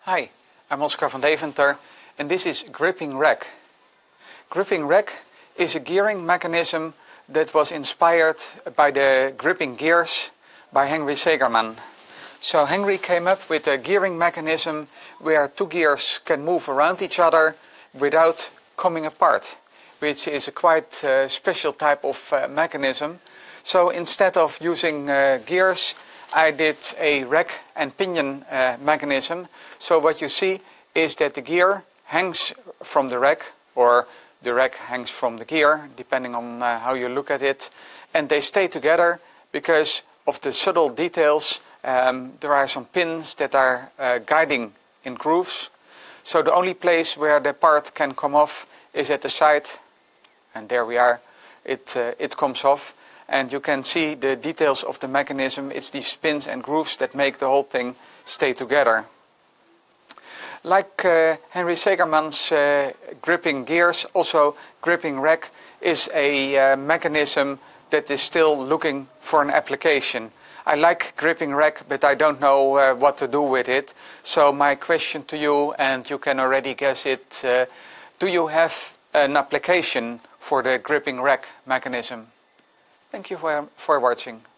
Hi, I'm Oscar van Deventer and this is Gripping Rack. Gripping Rack is a gearing mechanism that was inspired by the gripping gears by Henry Segerman. So Henry came up with a gearing mechanism where two gears can move around each other without coming apart, which is a quite special type of mechanism. So instead of using gears, I did a rack and pinion mechanism. So what you see is that the gear hangs from the rack, or the rack hangs from the gear, depending on how you look at it. And they stay together because of the subtle details. There are some pins that are guiding in grooves. So the only place where the part can come off is at the side. And there we are. It comes off. And you can see the details of the mechanism. It's these pins and grooves that make the whole thing stay together. Like Henry Segerman's gripping gears, also Gripping Rack is a mechanism that is still looking for an application. I like Gripping Rack, but I don't know what to do with it. So my question to you, and you can already guess it, do you have an application for the Gripping Rack mechanism? Thank you for watching.